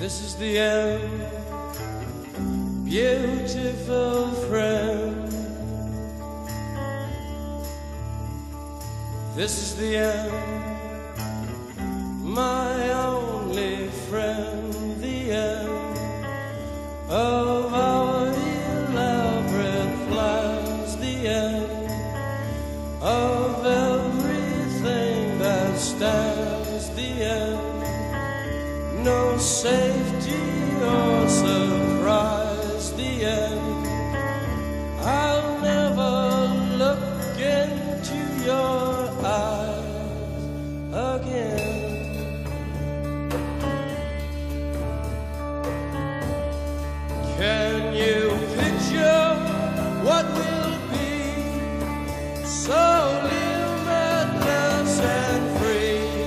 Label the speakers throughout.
Speaker 1: This is the end, beautiful friend. This is the end, my only friend. The end of our elaborate plans. The end of everything that stands. The end. No safety or surprise, the end. I'll never look into your eyes again. Can you picture what will be? So limitless and free,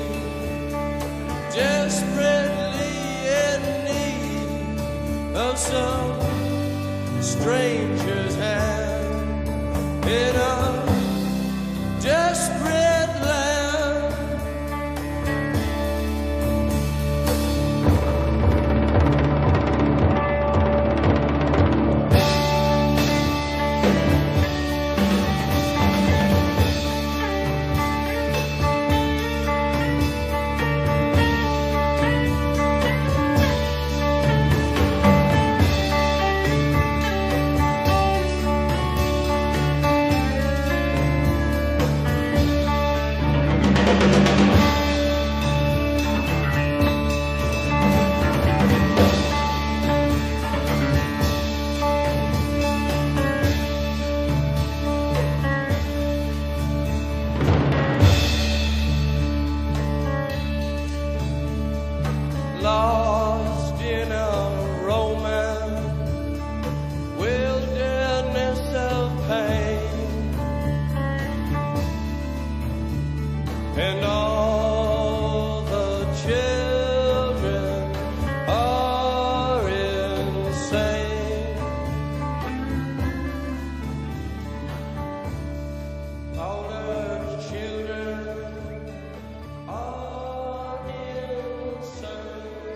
Speaker 1: desperate of some stranger's hand in a desperate land. Lost in a romance, wilderness of pain, and all the children are insane. All the children are insane.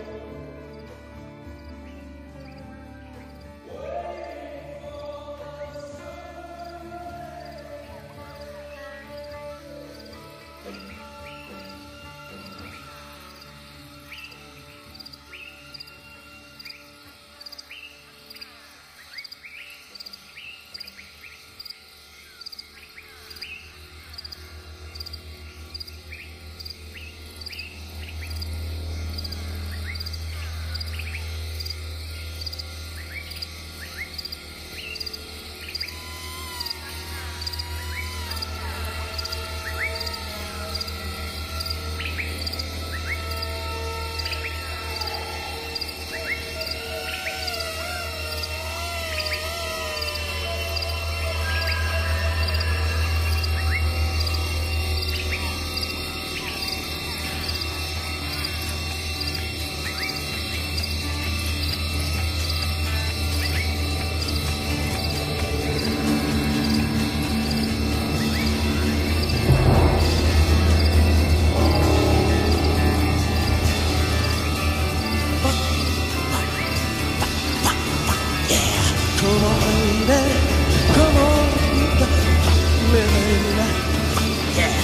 Speaker 1: Come on, baby. Come on, baby. Yeah.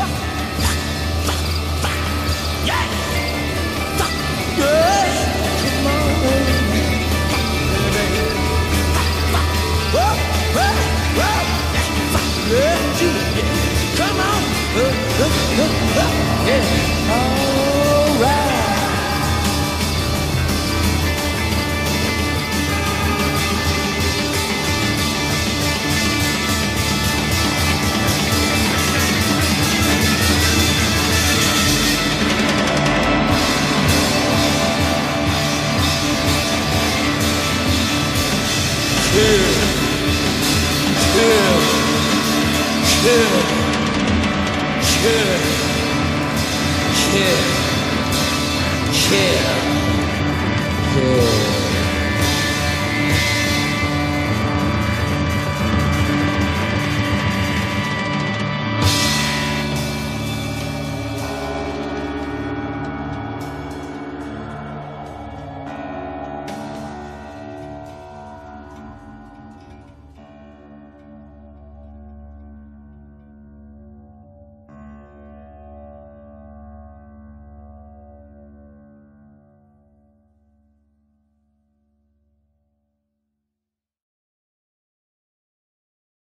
Speaker 1: Yeah. Come on, baby. Come on. Yeah. All right. Kill.